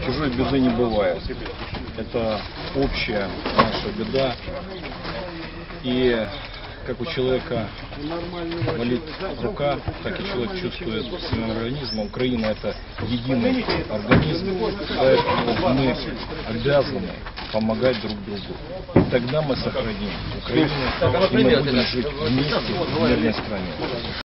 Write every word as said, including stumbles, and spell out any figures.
Чужой беды не бывает. Это общая наша беда. И как у человека болит рука, так и человек чувствует своим организмом. Украина — это единый организм, поэтому мы обязаны помогать друг другу. И тогда мы сохраним Украину, и мы будем жить вместе в мирной стране.